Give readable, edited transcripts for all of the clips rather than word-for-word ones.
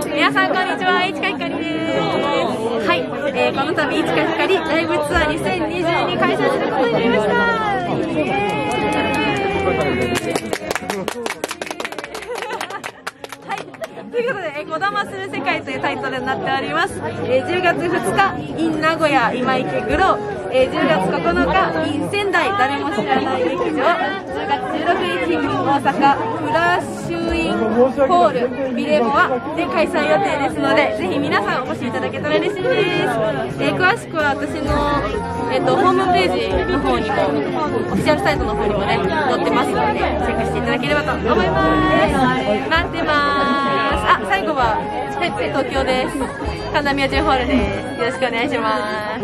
皆さんこんにちは、市川ひかりです。はい、この度市川ひかりライブツアー2022開催することになりました。はい、ということで、こだまする世界というタイトルになっております。10月2日 in 名古屋今池グロー、10月9日 in 仙台誰も知らない劇場、10月16日大阪フラッシュインホールビレモアで開催予定ですので、ぜひ皆さんお越しいただけたら嬉しいです。詳しくは私の、ホームページの方にもオフィシャルサイトの方にもね載ってますので、チェックしていただければと思います。待ってます。あ、最後は東京です。神田明神ホールです。よろしくお願いします。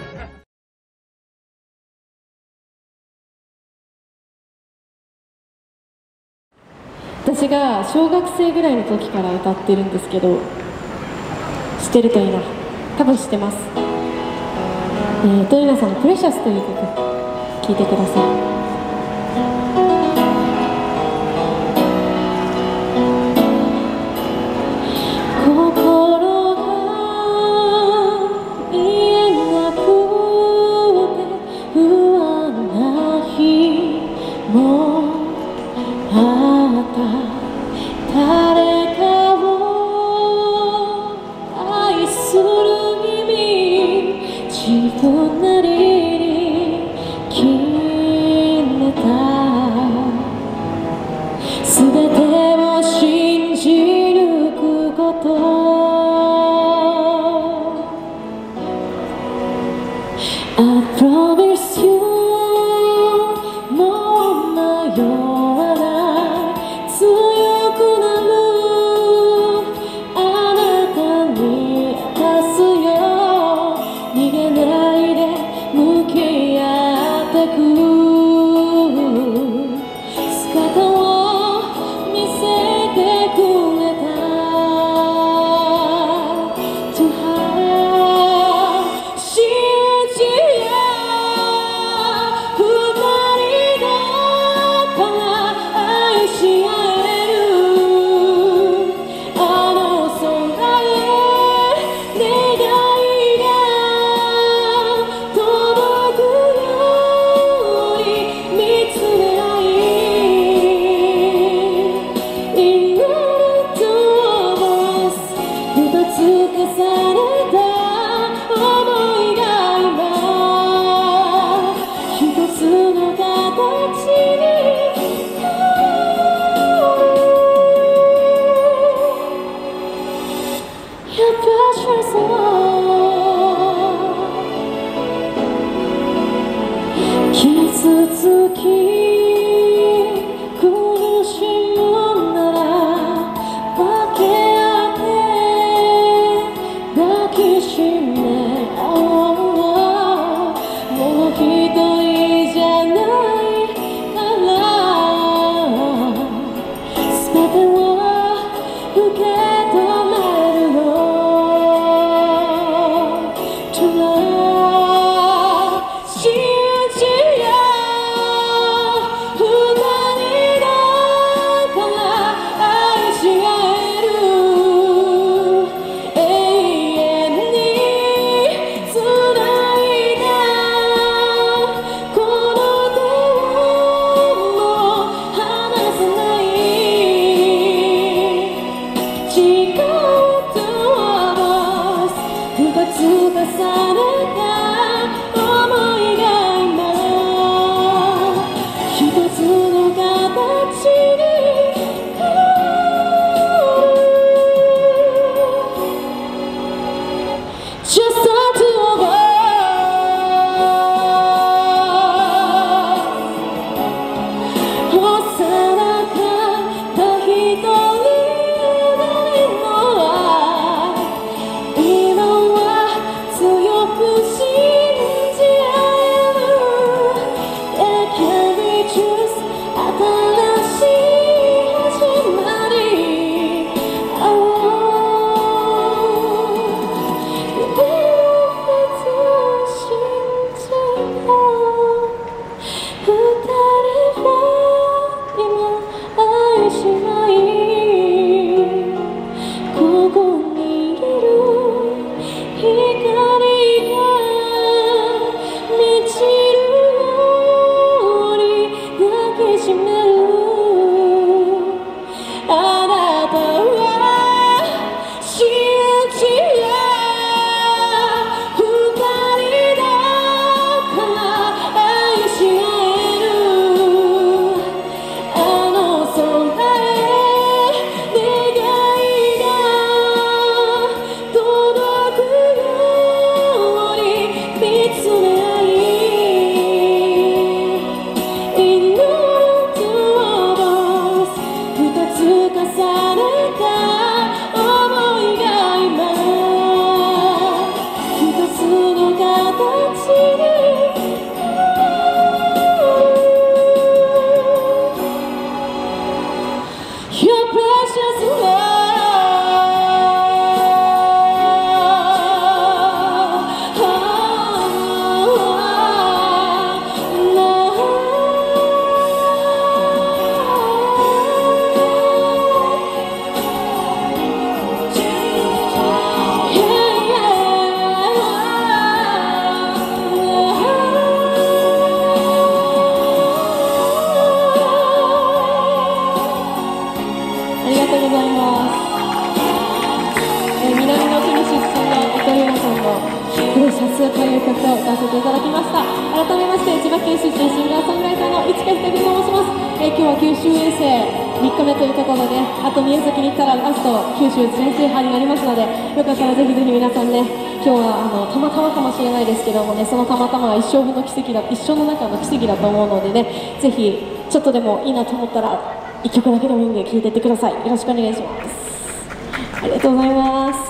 私が小学生ぐらいの時から歌ってるんですけど、知ってるといいな。多分知ってます。トリナさんの「プレシャス」という曲聴いてください。 今は強くしという曲を歌わせていただきました。改めまして千葉県出身シンガーソングライターの市川ひかりと申します。今日は九州遠征3日目というところで、あと宮崎に行ったらラスト九州全制覇になりますので、よかったらぜひぜひ皆さんね、今日はたまたまかもしれないですけどもね、そのたまたまは一生分の奇跡だ、一生の中の奇跡だと思うのでね、ぜひちょっとでもいいなと思ったら1曲だけでもいいんで聴いていってください。よろしくお願いします。ありがとうございます。